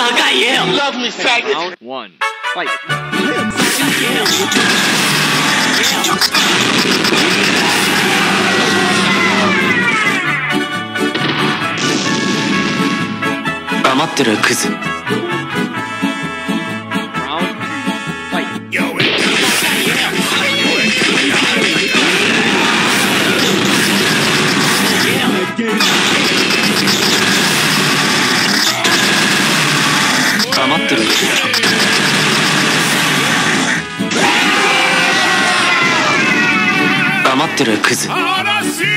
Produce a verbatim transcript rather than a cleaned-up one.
カ言えよ。 Love me, faggot. Round one. Fight. 黙ってるクズ。 Round two. Fight. 黙ってる。黙ってるクズ。